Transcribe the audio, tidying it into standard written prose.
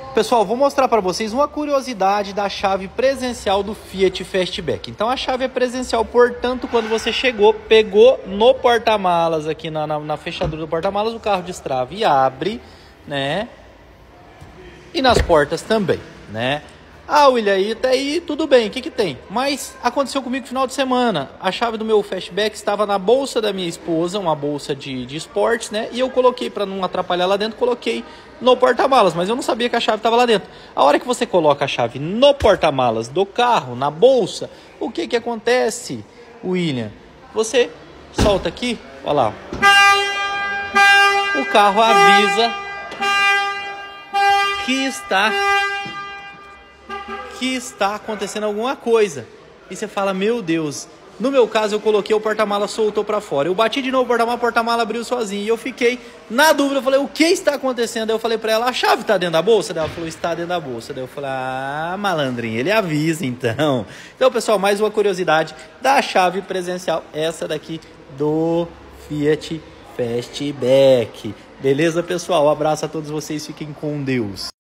Pessoal, vou mostrar para vocês uma curiosidade da chave presencial do Fiat Fastback. Então a chave é presencial, portanto, quando você chegou, pegou no porta-malas, aqui na fechadura do porta-malas, o carro destrava e abre, né? E nas portas também, né? Ah, William, aí até aí tudo bem, o que que tem? Mas aconteceu comigo no final de semana. A chave do meu Fastback estava na bolsa da minha esposa, uma bolsa de esportes, né? E eu coloquei, para não atrapalhar lá dentro, coloquei no porta-malas, mas eu não sabia que a chave estava lá dentro. A hora que você coloca a chave no porta-malas do carro, na bolsa, o que que acontece, William? Você solta aqui, olha lá. O carro avisa que está acontecendo alguma coisa. E você fala, meu Deus. No meu caso, eu coloquei o porta-mala, soltou para fora. Eu bati de novo o porta-mala abriu sozinho. E eu fiquei na dúvida. Eu falei, o que está acontecendo? Aí eu falei para ela, a chave está dentro da bolsa? Daí ela falou, está dentro da bolsa. Daí eu falei, ah, malandrinho, ele avisa então. Então, pessoal, mais uma curiosidade da chave presencial. Essa daqui do Fiat Fastback. Beleza, pessoal? Um abraço a todos vocês. Fiquem com Deus.